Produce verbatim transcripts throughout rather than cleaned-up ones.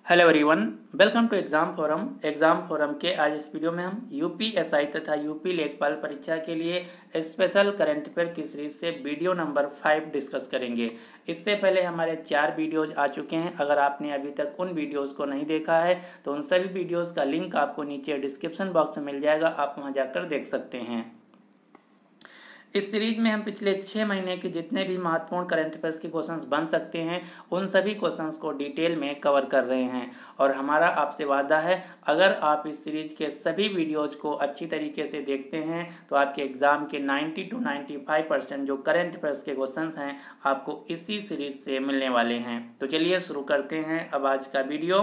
Hello everyone, welcome to exam forum. Exam forum के आज इस वीडियो में हम यूपीएसआई तथा यूपी लेखपाल परीक्षा के लिए स्पेशल करंट अफेयर की सीरीज से वीडियो नंबर फाइव डिस्कस करेंगे। इससे पहले हमारे चार वीडियोज आ चुके हैं। अगर आपने अभी तक उन वीडियोज़ को नहीं देखा है तो उन सभी वीडियोज़ का लिंक आपको नीचे डिस्क्रिप्शन बॉक्स में मिल जाएगा, आप वहाँ जाकर देख सकते हैं। इस सीरीज में हम पिछले छः महीने के जितने भी महत्वपूर्ण करंट अफेयर्स के क्वेश्चंस बन सकते हैं उन सभी क्वेश्चंस को डिटेल में कवर कर रहे हैं। और हमारा आपसे वादा है, अगर आप इस सीरीज के सभी वीडियोज को अच्छी तरीके से देखते हैं तो आपके एग्ज़ाम के नब्बे टू पचानवे परसेंट जो करंट अफेयर्स के क्वेश्चंस हैं आपको इसी सीरीज से मिलने वाले हैं। तो चलिए शुरू करते हैं अब आज का वीडियो।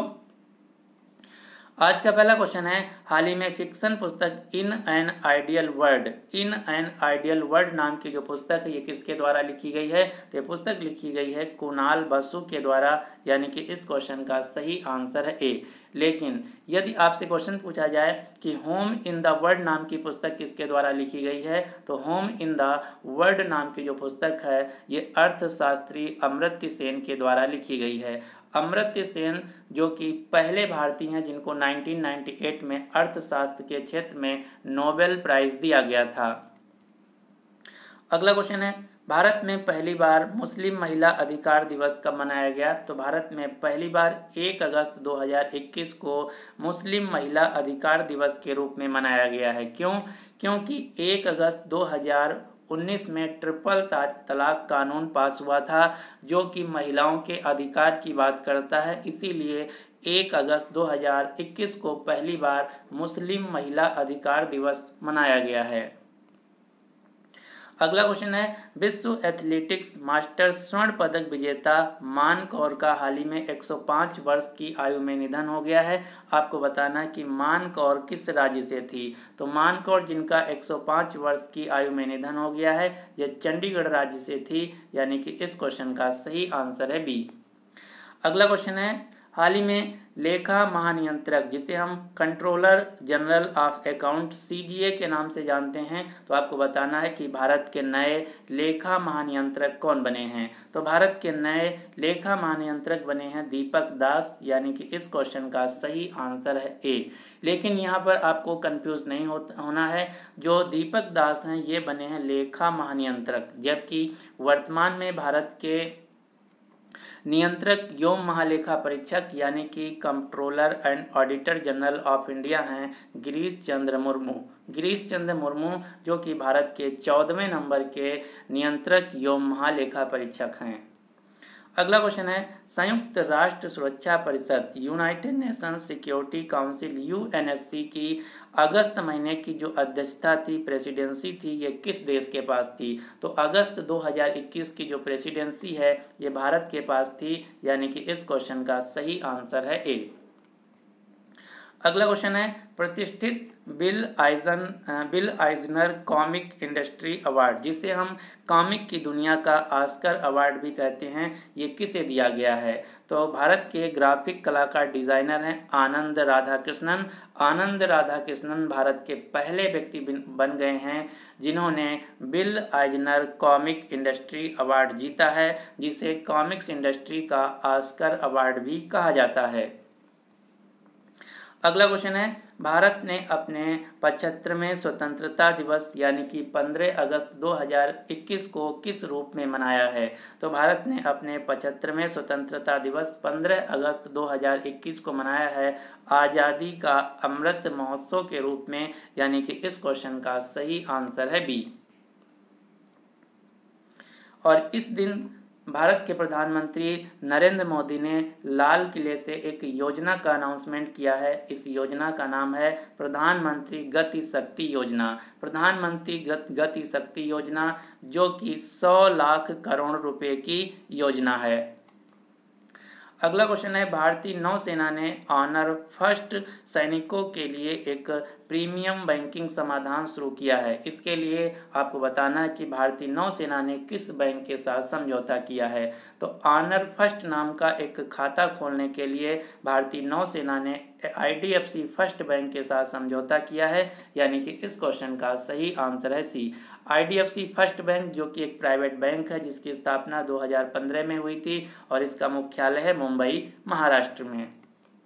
आज का पहला क्वेश्चन है, हाल ही में फिक्शन पुस्तक in an ideal world in an ideal world नाम की जो पुस्तक है ये किसके द्वारा लिखी गई है? तो ये पुस्तक लिखी गई है कुणाल बसु के द्वारा, यानी कि इस क्वेश्चन का सही आंसर है ए। लेकिन यदि आपसे क्वेश्चन पूछा जाए कि होम इन द वर्ल्ड नाम की पुस्तक किसके द्वारा लिखी गई है, तो होम इन द वर्ल्ड नाम की जो पुस्तक है ये अर्थशास्त्री अमर्त्य सेन के द्वारा लिखी गई है। अमर्त्य सेन जो कि पहले भारतीय हैं जिनको उन्नीस सौ अट्ठानवे में अर्थशास्त्र के क्षेत्र में नोबेल प्राइज दिया गया था। अगला क्वेश्चन है, भारत में पहली बार मुस्लिम महिला अधिकार दिवस कब मनाया गया? तो भारत में पहली बार एक अगस्त दो हज़ार इक्कीस को मुस्लिम महिला अधिकार दिवस के रूप में मनाया गया है। क्यों? क्योंकि एक अगस्त दो हज़ार उन्नीस में ट्रिपल तलाक कानून पास हुआ था जो कि महिलाओं के अधिकार की बात करता है, इसीलिए एक अगस्त दो हज़ार इक्कीस को पहली बार मुस्लिम महिला अधिकार दिवस मनाया गया है। अगला क्वेश्चन है, विश्व एथलेटिक्स मास्टर्स स्वर्ण पदक विजेता मान कौर का हाल ही में एक सौ पाँच वर्ष की आयु में निधन हो गया है। आपको बताना है कि मान कौर किस राज्य से थी। तो मान कौर जिनका एक सौ पाँच वर्ष की आयु में निधन हो गया है यह चंडीगढ़ राज्य से थी, यानी कि इस क्वेश्चन का सही आंसर है बी। अगला क्वेश्चन है, हाल ही में लेखा महानियंत्रक जिसे हम controller general of account CGA के नाम से जानते हैं, तो आपको बताना है कि भारत के नए लेखा महानियंत्रक कौन बने हैं। तो भारत के नए लेखा महानियंत्रक बने हैं दीपक दास, यानी कि इस क्वेश्चन का सही आंसर है ए। लेकिन यहाँ पर आपको कंफ्यूज नहीं होना है, जो दीपक दास हैं ये बने हैं लेखा महानियंत्रक, जबकि वर्तमान में भारत के नियंत्रक एवं महालेखा परीक्षक यानी कि controller and auditor general of India हैं गिरीश चंद्र मुर्मू। गिरीश चंद्र मुर्मू जो कि भारत के चौदहवें नंबर के नियंत्रक एवं महालेखा परीक्षक हैं। अगला क्वेश्चन है, संयुक्त राष्ट्र सुरक्षा परिषद United Nations Security Council UNSC की अगस्त महीने की जो अध्यक्षता थी, प्रेसिडेंसी थी, ये किस देश के पास थी? तो अगस्त दो हज़ार इक्कीस की जो प्रेसिडेंसी है ये भारत के पास थी, यानी कि इस क्वेश्चन का सही आंसर है ए। अगला क्वेश्चन है, प्रतिष्ठित Bill Eisen Bill Eisner comic industry award जिसे हम कॉमिक की दुनिया का ऑस्कर अवार्ड भी कहते हैं, ये किसे दिया गया है? तो भारत के ग्राफिक कलाकार डिजाइनर हैं आनंद राधाकृष्णन। आनंद राधाकृष्णन भारत के पहले व्यक्ति बन गए हैं जिन्होंने Bill Eisner comic industry award जीता है, जिसे कॉमिक्स इंडस्ट्री का ऑस्कर अवार्ड भी कहा जाता है। अगला क्वेश्चन है, भारत ने अपने पचहत्तरवें स्वतंत्रता दिवस यानी कि पंद्रह अगस्त दो हज़ार इक्कीस को किस रूप में मनाया है? तो भारत ने अपने पचहत्तरवें स्वतंत्रता दिवस पंद्रह अगस्त दो हज़ार इक्कीस को मनाया है आज़ादी का अमृत महोत्सव के रूप में, यानी कि इस क्वेश्चन का सही आंसर है बी। और इस दिन भारत के प्रधानमंत्री नरेंद्र मोदी ने लाल किले से एक योजना का अनाउंसमेंट किया है। इस योजना का नाम है प्रधानमंत्री गति शक्ति योजना। प्रधानमंत्री गति शक्ति योजना जो कि सौ लाख करोड़ रुपए की योजना है। अगला क्वेश्चन है, भारतीय नौसेना ने ऑनर फर्स्ट सैनिकों के लिए एक प्रीमियम बैंकिंग समाधान शुरू किया है। इसके लिए आपको बताना है कि भारतीय नौसेना ने किस बैंक के साथ समझौता किया है। तो ऑनर फर्स्ट नाम का एक खाता खोलने के लिए भारतीय नौसेना ने आईडीएफसी फर्स्ट बैंक के साथ समझौता किया है, यानी कि इस क्वेश्चन का सही आंसर है सी। आईडीएफसी फर्स्ट बैंक जो कि एक प्राइवेट बैंक है जिसकी स्थापना दो हज़ार पंद्रह में हुई थी और इसका मुख्यालय है मुंबई महाराष्ट्र में।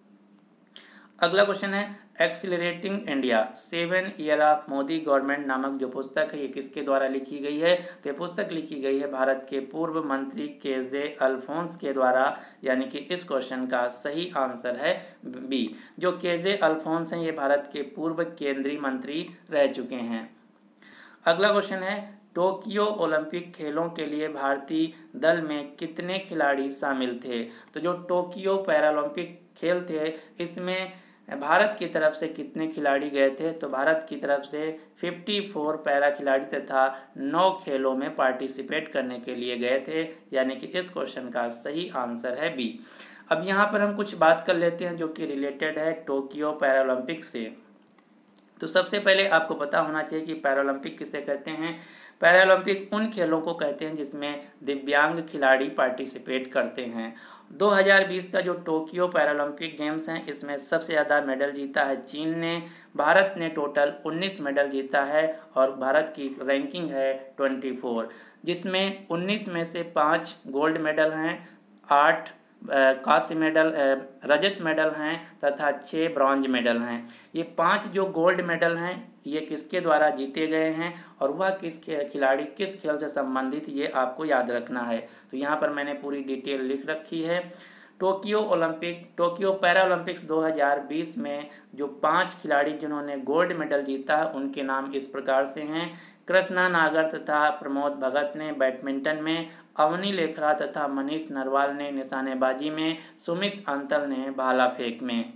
अगला क्वेश्चन है accelerating India seven year of Modi government नामक जो पुस्तक है ये किसके द्वारा लिखी गई है? तो ये पुस्तक लिखी गई है भारत के पूर्व मंत्री के जे अल्फोंस के द्वारा, यानी कि इस क्वेश्चन का सही आंसर है बी। जो के जे अल्फोंस हैं ये भारत के पूर्व केंद्रीय मंत्री रह चुके हैं। अगला क्वेश्चन है टोक्यो ओलंपिक खेलों के लिए भारतीय दल में कितने खिलाड़ी शामिल थे? तो जो टोक्यो पैरालंपिक खेल थे इसमें भारत की तरफ से कितने खिलाड़ी गए थे? तो भारत की तरफ से चौवन पैरा खिलाड़ी तथा नौ खेलों में पार्टिसिपेट करने के लिए गए थे, यानी कि इस क्वेश्चन का सही आंसर है बी। अब यहाँ पर हम कुछ बात कर लेते हैं जो कि रिलेटेड है टोक्यो पैरालंपिक से। तो सबसे पहले आपको पता होना चाहिए कि पैरालंपिक किसे कहते हैं। पैरालंपिक उन खेलों को कहते हैं जिसमें दिव्यांग खिलाड़ी पार्टिसिपेट करते हैं। दो हज़ार बीस का जो टोक्यो पैरालंपिक गेम्स हैं इसमें सबसे ज़्यादा मेडल जीता है चीन ने। भारत ने टोटल उन्नीस मेडल जीता है और भारत की रैंकिंग है चौबीस, जिसमें उन्नीस में से पाँच गोल्ड मेडल हैं, आठ कांस्य मेडल रजत मेडल हैं तथा छः ब्रॉन्ज मेडल हैं। ये पांच जो गोल्ड मेडल हैं ये किसके द्वारा जीते गए हैं और वह किस खिलाड़ी किस खेल से संबंधित ये आपको याद रखना है। तो यहाँ पर मैंने पूरी डिटेल लिख रखी है। टोक्यो ओलंपिक टोक्यो पैरालंपिक्स दो हज़ार बीस में जो पांच खिलाड़ी जिन्होंने गोल्ड मेडल जीता है उनके नाम इस प्रकार से हैं। कृष्णा नागर तथा प्रमोद भगत ने बैडमिंटन में, अवनी लेखरा तथा मनीष नरवाल ने निशानेबाजी में, सुमित अंतल ने भाला फेंक में।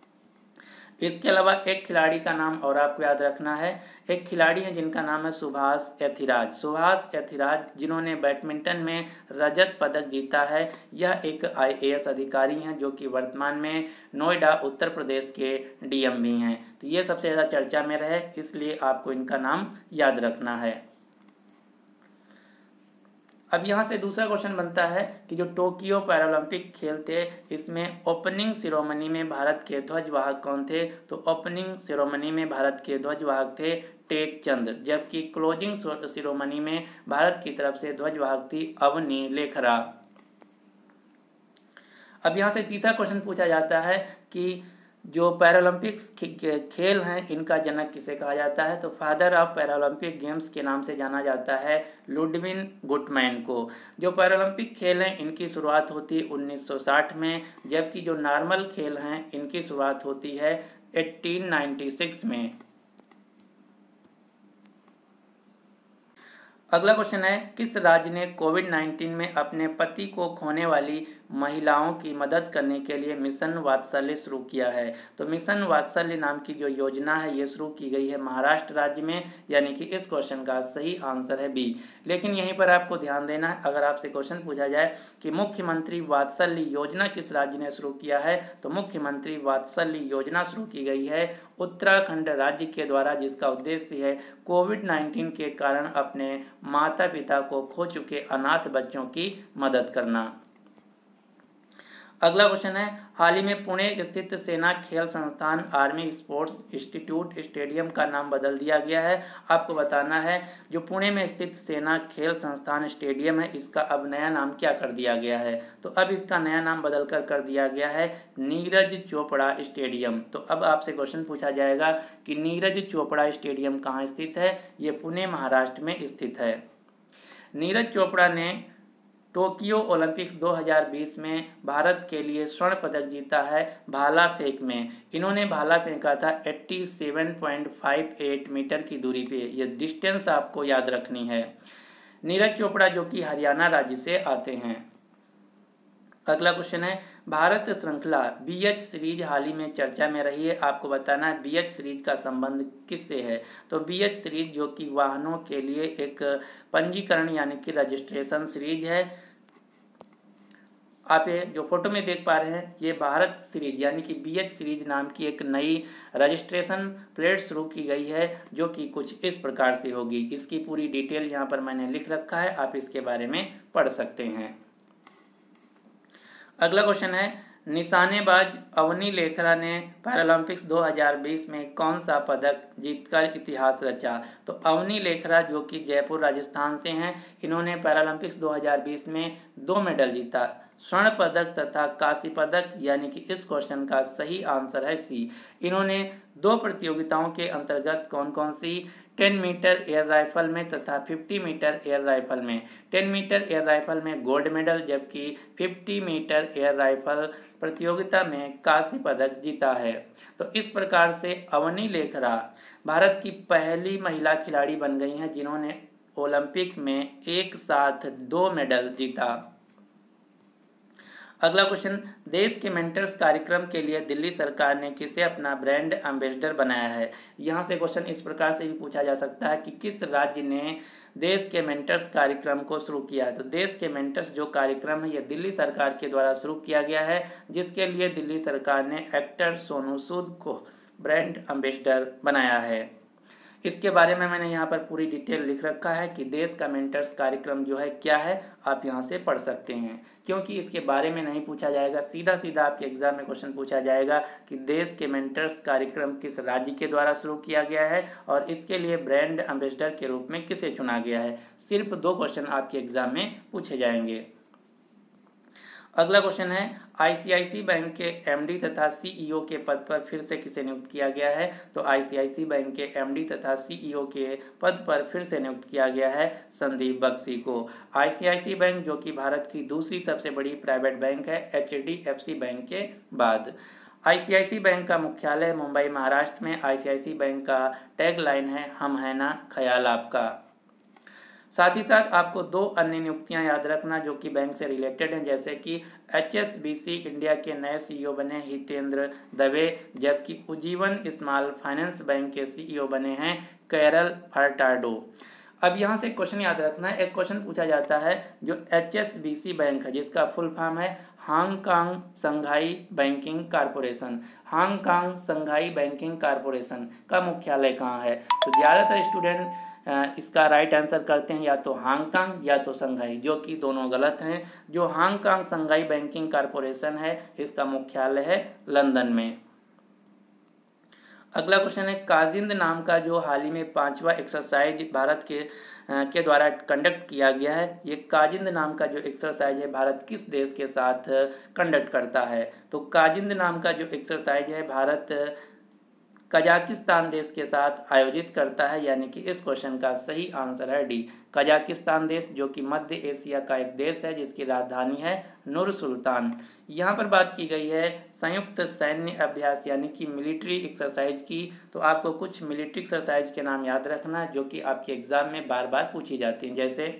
इसके अलावा एक खिलाड़ी का नाम और आपको याद रखना है। एक खिलाड़ी है जिनका नाम है सुभाष एथिराज। सुभाष एथिराज जिन्होंने बैडमिंटन में रजत पदक जीता है। यह एक आई ए एस अधिकारी हैं जो कि वर्तमान में नोएडा उत्तर प्रदेश के डी एम भी हैं। तो ये सबसे ज़्यादा चर्चा में रहे, इसलिए आपको इनका नाम याद रखना है। अब यहाँ से दूसरा क्वेश्चन बनता है कि जो टोक्यो पैरालंपिक खेल थे इसमें ओपनिंग सेरेमनी में भारत के ध्वजवाहक कौन थे? तो ओपनिंग सेरेमनी में भारत के ध्वजवाहक थे टेक चंद, जबकि क्लोजिंग सेरेमनी में भारत की तरफ से ध्वजवाहक थी अवनी लेखरा। अब यहाँ से तीसरा क्वेश्चन पूछा जाता है कि जो पैरालंपिक्स खेल हैं इनका जनक किसे कहा जाता है? तो फादर ऑफ पैरालंपिक गेम्स के नाम से जाना जाता है लुडविन गुटमैन को। जो पैरालंपिक खेल हैं इनकी शुरुआत होती है उन्नीस सौ साठ में, जबकि जो नॉर्मल खेल हैं इनकी शुरुआत होती है अठारह सौ छियानवे में। अगला क्वेश्चन है किस राज्य ने कोविड नाइन्टीन में अपने पति को खोने वाली महिलाओं की मदद करने के लिए मिशन वात्सल्य शुरू किया है? तो मिशन वात्सल्य नाम की जो योजना है ये शुरू की गई है महाराष्ट्र राज्य में, यानी कि इस क्वेश्चन का सही आंसर है बी। लेकिन यहीं पर आपको ध्यान देना है, अगर आपसे क्वेश्चन पूछा जाए कि मुख्यमंत्री वात्सल्य योजना किस राज्य ने शुरू किया है, तो मुख्यमंत्री वात्सल्य योजना शुरू की गई है उत्तराखंड राज्य के द्वारा, जिसका उद्देश्य है कोविड नाइन्टीन के कारण अपने माता पिता को खो चुके अनाथ बच्चों की मदद करना। अगला क्वेश्चन है हाल ही में पुणे स्थित सेना खेल संस्थान आर्मी स्पोर्ट्स इंस्टीट्यूट स्टेडियम का नाम बदल दिया गया है। आपको बताना है जो पुणे में स्थित सेना खेल संस्थान स्टेडियम है इसका अब नया नाम क्या कर दिया गया है? तो अब इसका नया नाम बदल कर कर दिया गया है नीरज चोपड़ा स्टेडियम। तो अब आपसे क्वेश्चन पूछा जाएगा कि नीरज चोपड़ा स्टेडियम कहाँ स्थित है? ये पुणे महाराष्ट्र में स्थित है। नीरज चोपड़ा ने टोक्यो ओलंपिक्स दो हज़ार बीस में भारत के लिए स्वर्ण पदक जीता है भाला फेंक में। इन्होंने भाला फेंका था सत्तासी पॉइंट पाँच आठ मीटर की दूरी पे। ये डिस्टेंस आपको याद रखनी है। नीरज चोपड़ा जो कि हरियाणा राज्य से आते हैं। अगला क्वेश्चन है भारत श्रृंखला बी एच सीरीज हाल ही में चर्चा में रही है। आपको बताना है बी एच सीरीज का संबंध किससे है? तो बी एच सीरीज जो कि वाहनों के लिए एक पंजीकरण यानी कि रजिस्ट्रेशन सीरीज है। आप ये जो फोटो में देख पा रहे हैं ये भारत सीरीज यानी कि बी एच सीरीज नाम की एक नई रजिस्ट्रेशन प्लेट शुरू की गई है जो कि कुछ इस प्रकार से होगी। इसकी पूरी डिटेल यहाँ पर मैंने लिख रखा है, आप इसके बारे में पढ़ सकते हैं। अगला क्वेश्चन है निशानेबाज अवनी लेखरा ने पैरालंपिक्स दो हज़ार बीस में कौन सा पदक जीतकर इतिहास रचा? तो अवनी लेखरा जो कि जयपुर राजस्थान से हैं, इन्होंने पैरालंपिक्स दो हज़ार बीस में दो मेडल जीता। स्वर्ण पदक तथा कांस्य पदक, यानी कि इस क्वेश्चन का सही आंसर है सी। इन्होंने दो प्रतियोगिताओं के अंतर्गत कौन कौन सी, टेन मीटर एयर राइफल में तथा फिफ्टी मीटर एयर राइफल में, टेन मीटर एयर राइफल में गोल्ड मेडल जबकि फिफ्टी मीटर एयर राइफल प्रतियोगिता में कांस्य पदक जीता है। तो इस प्रकार से अवनी लेखरा भारत की पहली महिला खिलाड़ी बन गई हैं जिन्होंने ओलंपिक में एक साथ दो मेडल जीता। अगला क्वेश्चन, देश के मेंटर्स कार्यक्रम के लिए दिल्ली सरकार ने किसे अपना ब्रांड एम्बेसडर बनाया है। यहाँ से क्वेश्चन इस प्रकार से भी पूछा जा सकता है कि किस राज्य ने देश के मेंटर्स कार्यक्रम को शुरू किया है। तो देश के मेंटर्स जो कार्यक्रम है ये दिल्ली सरकार के द्वारा शुरू किया गया है, जिसके लिए दिल्ली सरकार ने एक्टर सोनू सूद को ब्रांड एम्बेसडर बनाया है। इसके बारे में मैंने यहाँ पर पूरी डिटेल लिख रखा है कि देश का मेंटर्स कार्यक्रम जो है क्या है, आप यहाँ से पढ़ सकते हैं, क्योंकि इसके बारे में नहीं पूछा जाएगा, सीधा सीधा आपके एग्जाम में क्वेश्चन पूछा जाएगा कि देश के मेंटर्स कार्यक्रम किस राज्य के द्वारा शुरू किया गया है और इसके लिए ब्रांड एम्बेसडर के रूप में किसे चुना गया है। सिर्फ दो क्वेश्चन आपके एग्जाम में पूछे जाएंगे। अगला क्वेश्चन है, आईसीआईसी बैंक के एमडी तथा सीईओ के पद पर फिर से किसे नियुक्त किया गया है। तो आईसीआईसी बैंक के एमडी तथा सीईओ के पद पर फिर से नियुक्त किया गया है संदीप बख्शी को। आईसीआईसी बैंक जो कि भारत की दूसरी सबसे बड़ी प्राइवेट बैंक है एचडीएफसी बैंक के बाद। आईसीआईसी बैंक का मुख्यालय मुंबई महाराष्ट्र में। आईसीआईसी बैंक का टैगलाइन है, हम है ना ख्याल आपका। साथ ही साथ आपको दो अन्य नियुक्तियां याद रखना जो कि बैंक से रिलेटेड हैं, जैसे कि एचएसबीसी इंडिया के नए सीईओ बने हितेंद्र दवे, जबकि उज्जीवन स्मॉल फाइनेंस बैंक के सीईओ बने हैं कैरल फर्टाडो। अब यहाँ से क्वेश्चन याद रखना है, एक क्वेश्चन पूछा जाता है जो एचएसबीसी बैंक है जिसका फुल फॉर्म है Hong Kong Shanghai banking corporation. Hong Kong Shanghai banking corporation का मुख्यालय कहाँ है। तो ज़्यादातर स्टूडेंट इसका राइट आंसर करते हैं या तो हांगकांग या तो संघाई, जो कि दोनों गलत हैं। जो हांगकांग संघाई बैंकिंग कारपोरेशन है इसका मुख्यालय है लंदन में। अगला क्वेश्चन है, काजिंद नाम का जो हाल ही में पांचवा एक्सरसाइज भारत के के द्वारा कंडक्ट किया गया है, ये काजिंद नाम का जो एक्सरसाइज है भारत किस देश के साथ कंडक्ट करता है। तो काजिंद नाम का जो एक्सरसाइज है भारत कजाकिस्तान देश के साथ आयोजित करता है, यानी कि इस क्वेश्चन का सही आंसर है डी, कजाकिस्तान देश, जो कि मध्य एशिया का एक देश है जिसकी राजधानी है नूर सुल्तान। यहाँ पर बात की गई है संयुक्त सैन्य अभ्यास यानी कि मिलिट्री एक्सरसाइज की। तो आपको कुछ मिलिट्री एक्सरसाइज के नाम याद रखना जो कि आपके एग्जाम में बार बार पूछी जाती हैं, जैसे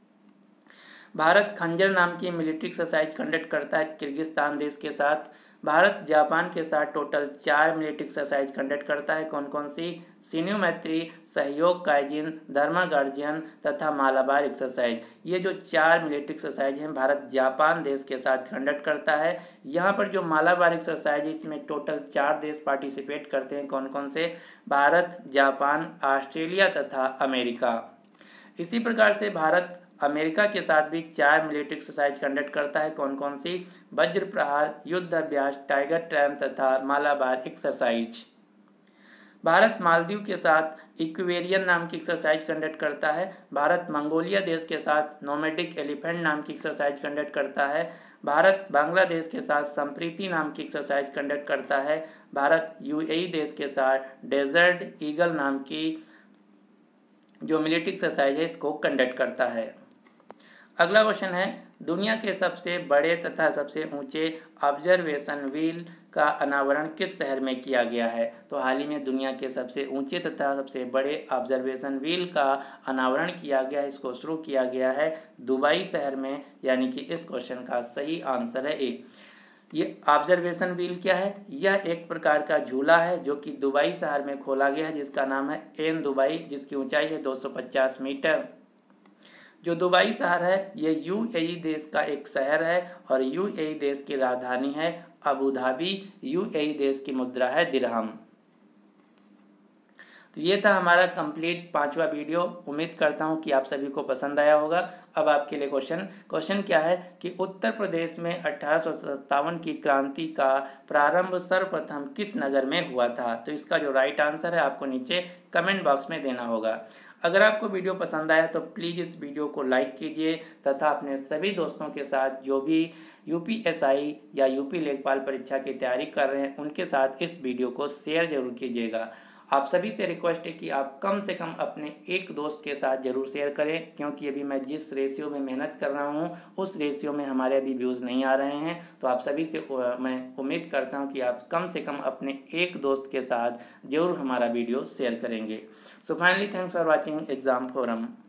भारत खंजर नाम की मिलिट्री एक्सरसाइज कंडक्ट करता है किर्गिस्तान देश के साथ। भारत जापान के साथ टोटल चार मिलिट्री एक्सरसाइज कंडक्ट करता है, कौन कौन सी, सिन्यू मैत्री, सहयोग काइजिन, धर्मा गार्जियन तथा मालाबार एक्सरसाइज। ये जो चार मिलिट्री एक्सरसाइज हैं भारत जापान देश के साथ कंडक्ट करता है। यहाँ पर जो मालाबार एक्सरसाइज है इसमें टोटल चार देश पार्टिसिपेट करते हैं, कौन कौन से, भारत, जापान, ऑस्ट्रेलिया तथा अमेरिका। इसी प्रकार से भारत अमेरिका के साथ भी चार मिलिट्री एक्सरसाइज कंडक्ट करता है, कौन कौन सी, वज्र प्रहार, युद्ध अभ्यास, टाइगर ट्रैम्प तथा मालाबार एक्सरसाइज। भारत मालदीव के साथ इक्वेरियन नाम की एक्सरसाइज कंडक्ट करता है। भारत मंगोलिया देश के साथ नोमैडिक एलिफेंट नाम की एक्सरसाइज कंडक्ट करता है। भारत बांग्लादेश के साथ संप्रीति नाम की एक्सरसाइज कंडक्ट करता है। भारत यूएई देश के साथ डेजर्ट ईगल नाम की जो मिलिट्री एक्सरसाइज है इसको कंडक्ट करता है। अगला क्वेश्चन है, दुनिया के सबसे बड़े तथा सबसे ऊंचे ऑब्जर्वेशन व्हील का अनावरण किस शहर में किया गया है। तो हाल ही में दुनिया के सबसे ऊंचे तथा सबसे बड़े ऑब्जर्वेशन व्हील का अनावरण किया गया है, इसको शुरू किया गया है दुबई शहर में, यानी कि इस क्वेश्चन का सही आंसर है ए। ये ऑब्जर्वेशन व्हील क्या है, यह एक प्रकार का झूला है जो कि दुबई शहर में खोला गया है जिसका नाम है एन दुबई, जिसकी ऊंचाई है दो सौ पचास मीटर। जो दुबई शहर है ये यूएई देश का एक शहर है और यूएई देश की राजधानी है अबू धाबी। यूएई देश की मुद्रा है दिरहम। तो ये था हमारा कंप्लीट पांचवा वीडियो। उम्मीद करता हूँ कि आप सभी को पसंद आया होगा। अब आपके लिए क्वेश्चन क्वेश्चन क्या है कि उत्तर प्रदेश में अठारह सौ सत्तावन की क्रांति का प्रारंभ सर्वप्रथम किस नगर में हुआ था। तो इसका जो राइट आंसर है आपको नीचे कमेंट बॉक्स में देना होगा। अगर आपको वीडियो पसंद आया तो प्लीज़ इस वीडियो को लाइक कीजिए तथा अपने सभी दोस्तों के साथ जो भी यूपीएसआई या यूपी लेखपाल परीक्षा की तैयारी कर रहे हैं उनके साथ इस वीडियो को शेयर जरूर कीजिएगा। आप सभी से रिक्वेस्ट है कि आप कम से कम अपने एक दोस्त के साथ ज़रूर शेयर करें, क्योंकि अभी मैं जिस रेशियो में मेहनत कर रहा हूं उस रेशियो में हमारे अभी व्यूज़ नहीं आ रहे हैं। तो आप सभी से मैं उम्मीद करता हूं कि आप कम से कम अपने एक दोस्त के साथ ज़रूर हमारा वीडियो शेयर करेंगे। So finally thanks for watching exam forum.